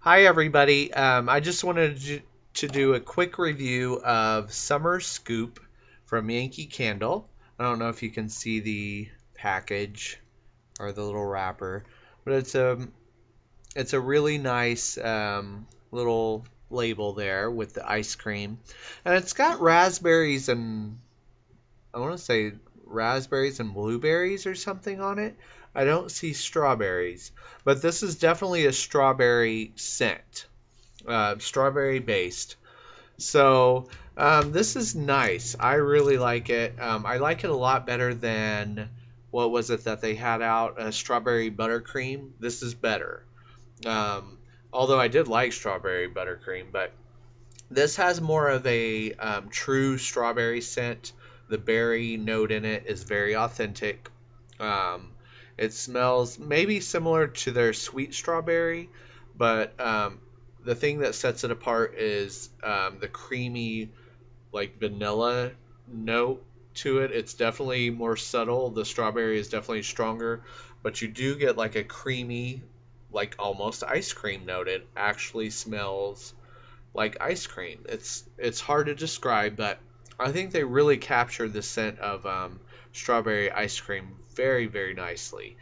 Hi, everybody. I just wanted to do a quick review of Summer Scoop from Yankee Candle. I don't know if you can see the package or the little wrapper, but it's a really nice little label there with the ice cream, and it's got raspberries and I want to say raspberries and blueberries or something on it. I don't see strawberries, but this is definitely a strawberry scent, strawberry based. So this is nice. I really like it. I like it a lot better than what was it that they had out? Strawberry buttercream. This is better. Um, Although I did like strawberry buttercream, but this has more of a true strawberry scent. The berry note in it is very authentic. Um, it smells maybe similar to their sweet strawberry, but the thing that sets it apart is the creamy, like vanilla note to it. It's definitely more subtle. The strawberry is definitely stronger, but you do get like a creamy, like almost ice cream note. It actually smells like ice cream. It's hard to describe, but I think they really captured the scent of strawberry ice cream very nicely.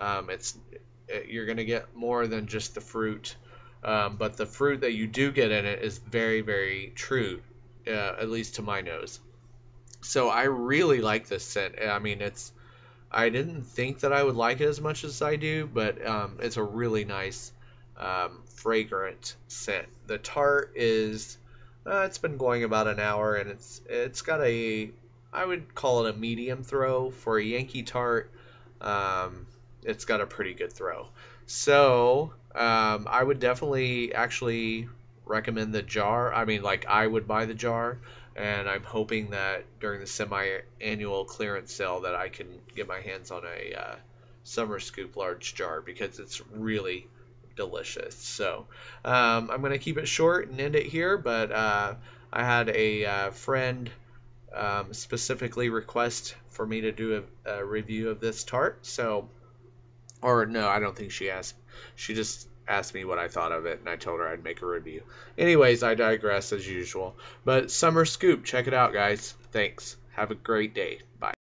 You're gonna get more than just the fruit, but the fruit that you do get in it is very true, at least to my nose. So I really like this scent. I mean, I didn't think that I would like it as much as I do, but it's a really nice, fragrant scent. The tart is, it's been going about an hour, and it's got I would call it a medium throw for a Yankee tart. It's got a pretty good throw. So I would definitely actually recommend the jar. I mean, like I would buy the jar, and I'm hoping that during the semi-annual clearance sale that I can get my hands on a Summer Scoop large jar because it's really delicious. So I'm gonna keep it short and end it here, but I had a friend specifically request for me to do a review of this tart, so or no, I don't think she asked. She just asked me what I thought of it, and I told her I'd make a review. Anyways, I digress as usual. But Summer Scoop, check it out, guys. Thanks. Have a great day. Bye.